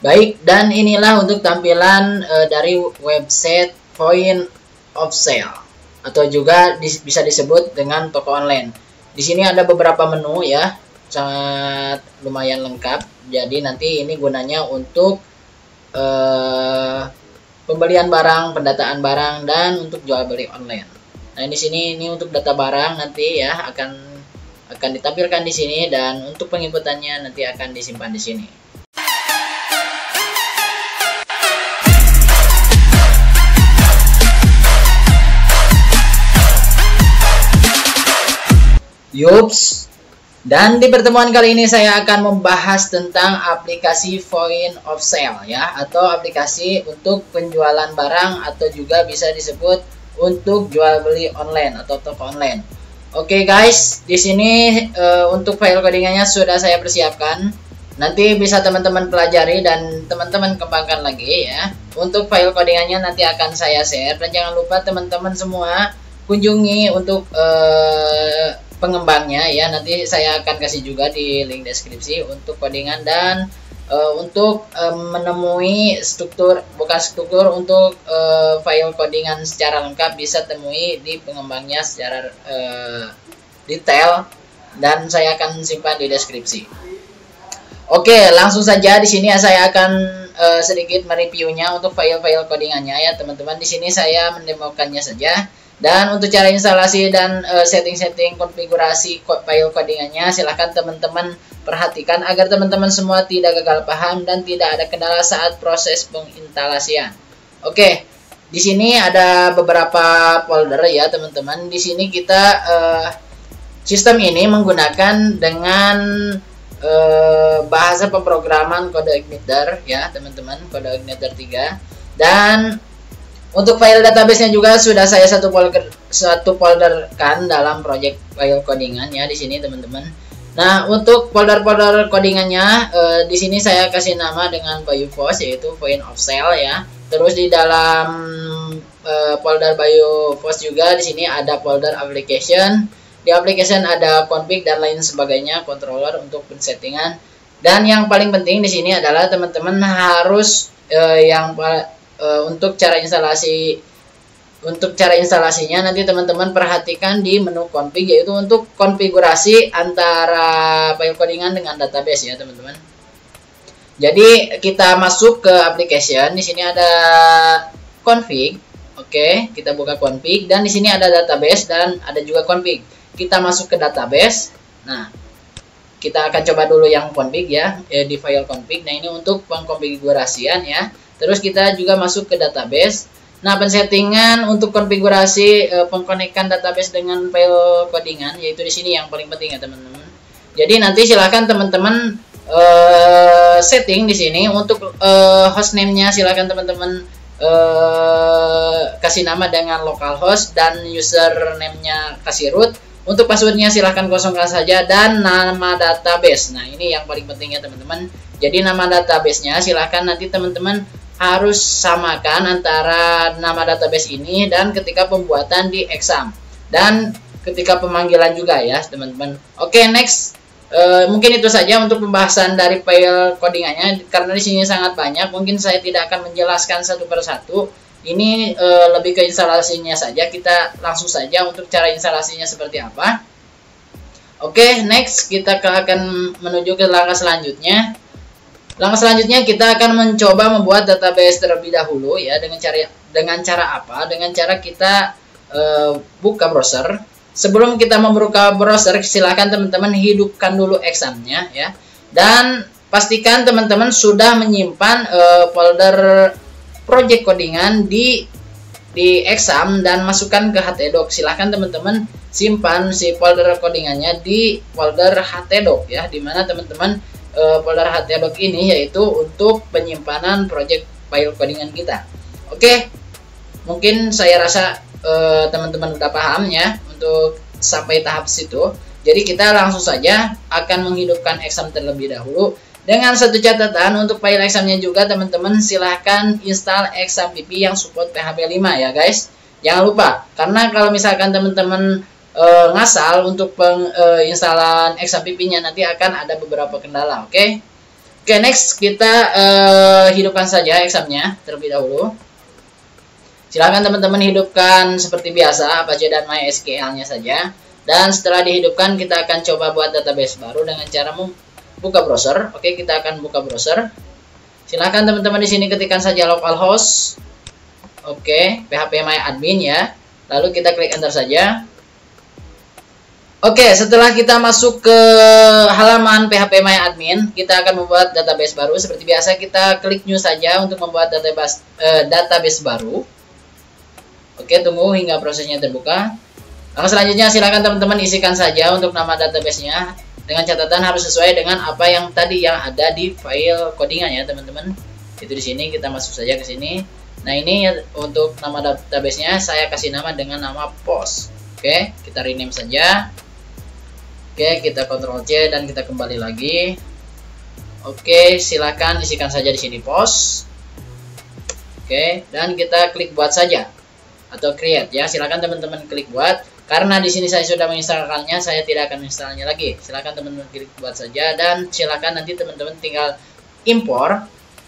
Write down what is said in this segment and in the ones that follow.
Baik, dan inilah untuk tampilan dari website point of sale atau juga bisa disebut dengan toko online. Di sini ada beberapa menu ya, sangat lumayan lengkap. Jadi nanti ini gunanya untuk pembelian barang, pendataan barang, dan untuk jual beli online. Nah, di sini ini untuk data barang nanti ya akan ditampilkan di sini, dan untuk penginputannya nanti akan disimpan di sini. Yups, dan di pertemuan kali ini saya akan membahas tentang aplikasi point of sale ya, atau aplikasi untuk penjualan barang atau juga bisa disebut untuk jual beli online atau toko online. Oke guys, di sini untuk file codingannya sudah saya persiapkan. Nanti bisa teman-teman pelajari dan teman-teman kembangkan lagi ya. Untuk file codingannya nanti akan saya share, dan jangan lupa teman-teman semua kunjungi untuk pengembangnya ya. Nanti saya akan kasih juga di link deskripsi untuk codingan, dan untuk menemui bukan struktur untuk file codingan secara lengkap bisa temui di pengembangnya secara detail, dan saya akan simpan di deskripsi. Oke, langsung saja di sini saya akan sedikit mereviewnya untuk file-file codingannya ya teman-teman. Di sini saya mendemokannya saja. Dan untuk cara instalasi dan setting-setting konfigurasi file codingannya, silahkan teman-teman perhatikan agar teman-teman semua tidak gagal paham dan tidak ada kendala saat proses penginstalasian. Oke, di sini ada beberapa folder ya teman-teman. Di sini kita sistem ini menggunakan dengan bahasa pemrograman CodeIgniter ya teman-teman, CodeIgniter 3. Dan untuk file database-nya juga sudah saya satu folderkan dalam project file codingan ya di sini teman-teman. Nah, untuk folder-folder codingannya di sini saya kasih nama dengan BioForce, yaitu point of sale ya. Terus di dalam folder BioForce juga di sini ada folder application. Di application ada config dan lain sebagainya, controller untuk pensettingan. Dan yang paling penting di sini adalah teman-teman harus untuk cara instalasinya nanti teman-teman perhatikan di menu config, yaitu untuk konfigurasi antara file codingan dengan database ya teman-teman. Jadi kita masuk ke application, di sini ada config. Oke, kita buka config, dan di sini ada database dan ada juga config. Kita masuk ke database. Nah, kita akan coba dulu yang config ya, di file config. Nah, ini untuk pengkonfigurasian ya. Terus kita juga masuk ke database. Nah, pensettingan untuk konfigurasi pengkonekkan database dengan file codingan, yaitu di sini yang paling penting ya teman-teman. Jadi nanti silahkan teman-teman setting di sini untuk hostname-nya, silahkan teman-teman kasih nama dengan localhost, dan username-nya kasih root. Untuk passwordnya silahkan kosongkan saja, dan nama database. Nah, ini yang paling penting ya teman-teman. Jadi nama database-nya silahkan nanti teman-teman harus samakan antara nama database ini dan ketika pembuatan di exam dan ketika pemanggilan juga ya teman-teman. Oke, next. Mungkin itu saja untuk pembahasan dari file codingannya, karena di sini sangat banyak. Mungkin saya tidak akan menjelaskan satu persatu. Ini lebih ke instalasinya saja. Kita langsung saja untuk cara instalasinya seperti apa. Oke, next kita akan menuju ke langkah selanjutnya. Langkah selanjutnya kita akan mencoba membuat database terlebih dahulu ya. Dengan cara apa? Dengan cara kita buka browser. Sebelum kita membuka browser, silakan teman-teman hidupkan dulu examnya ya. Dan pastikan teman-teman sudah menyimpan folder project codingan di exam dan masukkan ke htdoc. Silahkan teman-teman simpan si folder codingannya di folder htdoc ya, dimana teman-teman folder htdoc ini yaitu untuk penyimpanan project file codingan kita. Oke, mungkin saya rasa teman-teman udah paham ya untuk sampai tahap situ. Jadi kita langsung saja akan menghidupkan exam terlebih dahulu. Dengan satu catatan, untuk file examnya juga teman-teman silahkan install exam.pp yang support PHP 5 ya guys. Jangan lupa, karena kalau misalkan teman-teman ngasal untuk penginstalan exam.pp-nya nanti akan ada beberapa kendala. Oke. Oke, next kita hidupkan saja examnya terlebih dahulu. Silakan teman-teman hidupkan seperti biasa Apache dan MySQL-nya saja. Dan setelah dihidupkan kita akan coba buat database baru dengan cara buka browser. Oke, kita akan buka browser. Silakan teman-teman di sini ketikkan saja localhost. Oke, phpMyAdmin ya. Lalu kita klik enter saja. Oke, setelah kita masuk ke halaman phpMyAdmin, kita akan membuat database baru. Seperti biasa kita klik new saja untuk membuat database baru. Oke, tunggu hingga prosesnya terbuka. Lalu selanjutnya silakan teman-teman isikan saja untuk nama database-nya. Dengan catatan harus sesuai dengan apa yang tadi yang ada di file codingan ya teman-teman. Itu di sini kita masuk saja ke sini. Nah, ini untuk nama database-nya saya kasih nama dengan nama post. Oke, kita rename saja. Oke, kita Ctrl C dan kita kembali lagi. Oke, silakan isikan saja di sini post. Oke, dan kita klik buat saja atau create ya. Silakan teman-teman klik buat. Karena di sini saya sudah menginstalkannya, saya tidak akan menginstalnya lagi. Silakan teman-teman klik buat saja dan silakan nanti teman-teman tinggal impor.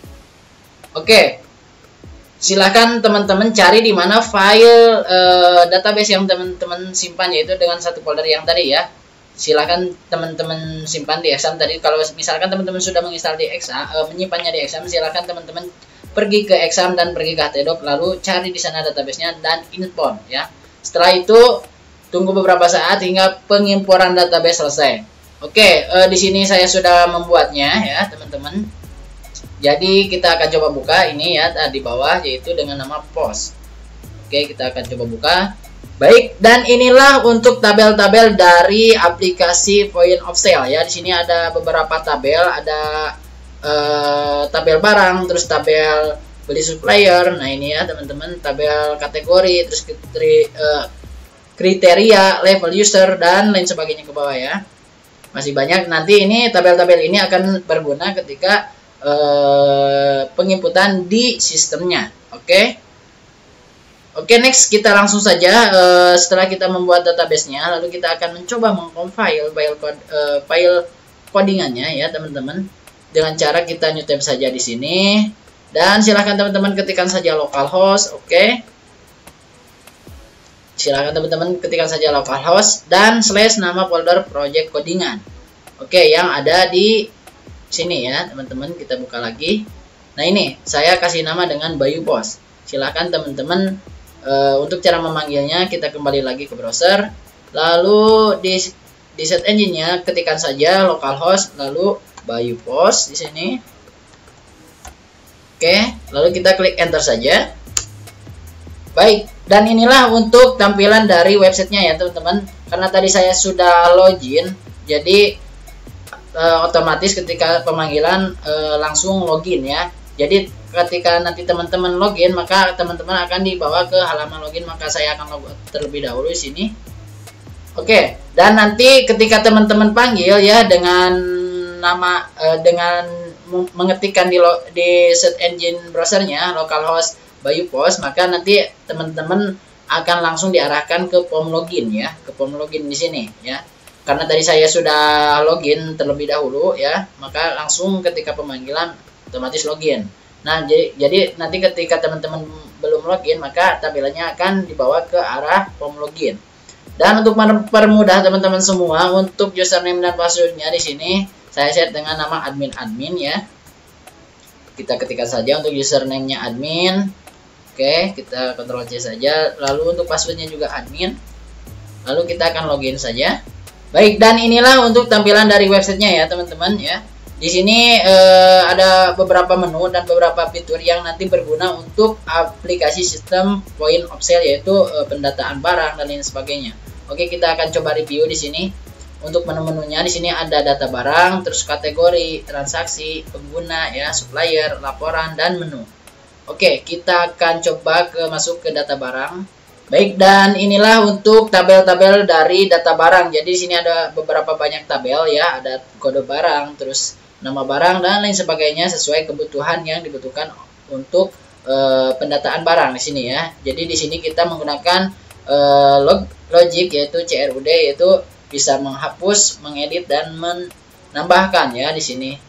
Oke. Silakan teman-teman cari di mana file database yang teman-teman simpan, yaitu dengan satu folder yang tadi ya. Silakan teman-teman simpan di exam tadi. Kalau misalkan teman-teman sudah menginstal di exam, menyimpannya di exam, silakan teman-teman pergi ke exam dan pergi ke htdoc, lalu cari di sana database-nya dan import ya. Setelah itu tunggu beberapa saat hingga pengimporan database selesai. Oke, di sini saya sudah membuatnya ya teman-teman. Jadi kita akan coba buka ini ya di bawah, yaitu dengan nama post. Oke, kita akan coba buka. Baik, dan inilah untuk tabel-tabel dari aplikasi Point of Sale ya. Di sini ada beberapa tabel, ada tabel barang, terus tabel beli supplier. Nah, ini ya teman-teman, tabel kategori, terus kriteria, level user, dan lain sebagainya ke bawah ya. Masih banyak. Nanti ini tabel-tabel ini akan berguna ketika penginputan di sistemnya. Oke, next kita langsung saja. Setelah kita membuat database-nya, lalu kita akan mencoba mengcompile file codingannya ya teman-teman, dengan cara kita new tab saja di sini. Dan silahkan teman-teman ketikkan saja localhost. Oke. Silahkan teman-teman ketikkan saja localhost dan / nama folder project codingan. Oke, yang ada di sini ya teman-teman. Kita buka lagi. Nah, ini saya kasih nama dengan Bayu Post. Silahkan teman-teman untuk cara memanggilnya kita kembali lagi ke browser. Lalu di set engine-nya ketikkan saja localhost lalu Bayu Post di sini. Oke, lalu kita klik enter saja. Baik, dan inilah untuk tampilan dari websitenya ya teman-teman. Karena tadi saya sudah login, jadi otomatis ketika pemanggilan langsung login ya. Jadi ketika nanti teman-teman login, maka teman-teman akan dibawa ke halaman login. Maka saya akan login terlebih dahulu di sini. Oke, dan nanti ketika teman-teman panggil ya dengan nama dengan mengetikkan di set engine browsernya localhost Bayu Post, maka nanti teman-teman akan langsung diarahkan ke form login ya, ke form login di sini ya. Karena tadi saya sudah login terlebih dahulu ya, maka langsung ketika pemanggilan otomatis login. Nah, jadi nanti ketika teman-teman belum login, maka tampilannya akan dibawa ke arah form login. Dan untuk mempermudah teman-teman semua, untuk username dan passwordnya di sini saya set dengan nama admin ya. Kita ketikkan saja untuk username-nya admin. Oke, kita Ctrl C saja. Lalu untuk passwordnya juga admin. Lalu kita akan login saja. Baik, dan inilah untuk tampilan dari websitenya ya teman-teman ya. Di sini ada beberapa menu dan beberapa fitur yang nanti berguna untuk aplikasi sistem Point of Sale, yaitu pendataan barang dan lain sebagainya. Oke, kita akan coba review di sini. Untuk menu-menunya di sini ada data barang, terus kategori, transaksi, pengguna ya, supplier, laporan, dan menu. Oke, kita akan coba masuk ke data barang. Baik, dan inilah untuk tabel-tabel dari data barang. Jadi di sini ada beberapa banyak tabel ya, ada kode barang, terus nama barang dan lain sebagainya sesuai kebutuhan yang dibutuhkan untuk pendataan barang di sini ya. Jadi di sini kita menggunakan logic yaitu CRUD, yaitu bisa menghapus, mengedit, dan menambahkan ya di sini.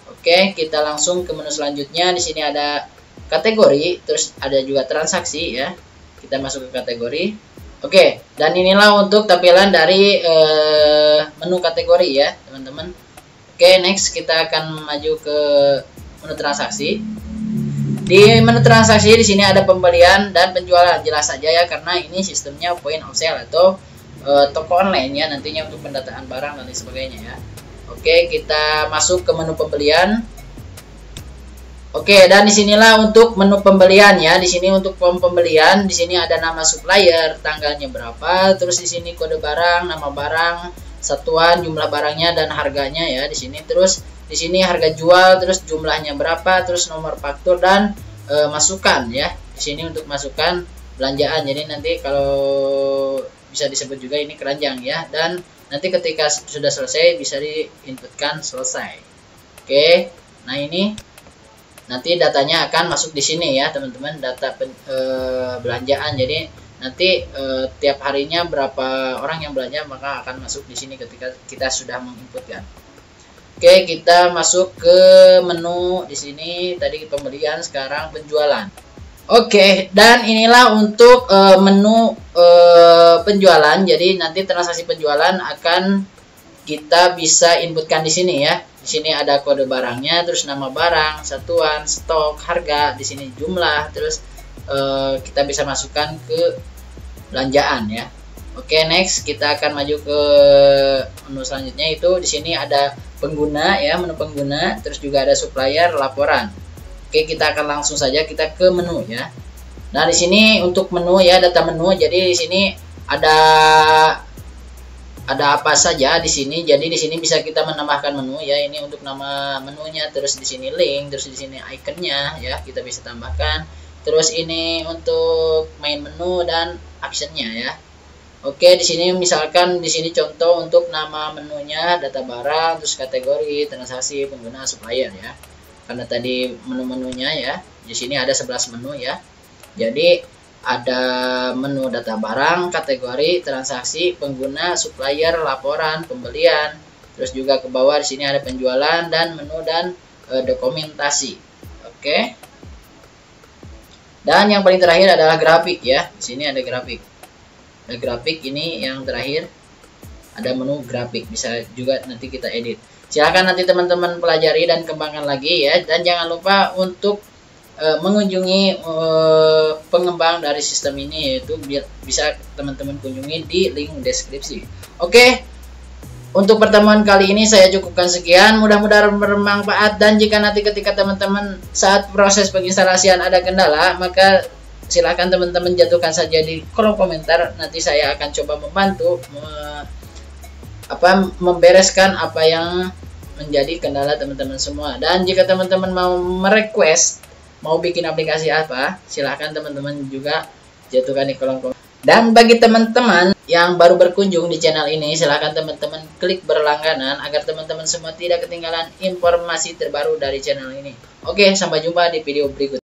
Oke, kita langsung ke menu selanjutnya. Di sini ada kategori, terus ada juga transaksi ya. Kita masuk ke kategori. Oke, dan inilah untuk tampilan dari menu kategori ya, teman-teman. Oke, next kita akan maju ke menu transaksi. Di menu transaksi di sini ada pembelian dan penjualan, jelas saja ya karena ini sistemnya point of sale atau toko online ya, nantinya untuk pendataan barang dan lain sebagainya ya. Oke, kita masuk ke menu pembelian. Oke, dan disinilah untuk menu pembelian ya. Di sini untuk form pembelian, di sini ada nama supplier, tanggalnya berapa, terus di sini kode barang, nama barang, satuan, jumlah barangnya dan harganya ya di sini. Terus di sini harga jual, terus jumlahnya berapa, terus nomor faktur dan masukan ya. Di sini untuk masukan belanjaan. Jadi nanti kalau bisa disebut juga ini keranjang ya. Dan nanti ketika sudah selesai bisa diinputkan selesai. Oke. Nah, ini nanti datanya akan masuk di sini ya, teman-teman, data belanjaan. Jadi nanti tiap harinya berapa orang yang belanja maka akan masuk di sini ketika kita sudah menginputkan. Oke, kita masuk ke menu di sini. Tadi pembelian, sekarang penjualan. Oke, dan inilah untuk menu penjualan. Jadi nanti transaksi penjualan akan kita bisa inputkan di sini ya. Di sini ada kode barangnya, terus nama barang, satuan, stok, harga, di sini jumlah, terus kita bisa masukkan ke belanjaan ya. Oke, next kita akan maju ke menu selanjutnya. Itu di sini ada pengguna ya, menu pengguna, terus juga ada supplier, laporan. Oke, kita akan langsung saja kita ke menu ya. Nah, di sini untuk menu ya, data menu. Jadi di sini ada apa saja di sini. Jadi di sini bisa kita menambahkan menu ya. Ini untuk nama menunya, terus di sini link, terus di sini ikonnya ya, kita bisa tambahkan. Terus ini untuk main menu dan actionnya ya. Oke, di sini misalkan di sini contoh untuk nama menunya, data barang, terus kategori, transaksi, pengguna, supplier ya. Karena tadi menu-menunya ya. Di sini ada 11 menu ya. Jadi ada menu data barang, kategori, transaksi, pengguna, supplier, laporan, pembelian. Terus juga ke bawah di sini ada penjualan dan menu dan dokumentasi. Oke. Dan yang paling terakhir adalah grafik ya. Di sini ada grafik. Ada grafik, ini yang terakhir. Ada menu grafik, bisa juga nanti kita edit. Silahkan nanti teman-teman pelajari dan kembangkan lagi ya. Dan jangan lupa untuk mengunjungi pengembang dari sistem ini, yaitu bisa teman-teman kunjungi di link deskripsi. Oke, untuk pertemuan kali ini saya cukupkan sekian. Mudah-mudahan bermanfaat, dan jika nanti ketika teman-teman saat proses penginstalasian ada kendala, maka silahkan teman-teman jatuhkan saja di kolom komentar. Nanti saya akan coba membantu membereskan apa yang menjadi kendala teman-teman semua. Dan jika teman-teman mau merequest mau bikin aplikasi apa, silahkan teman-teman juga jatuhkan di kolom komentar. Dan bagi teman-teman yang baru berkunjung di channel ini, silahkan teman-teman klik berlangganan agar teman-teman semua tidak ketinggalan informasi terbaru dari channel ini. Oke, sampai jumpa di video berikutnya.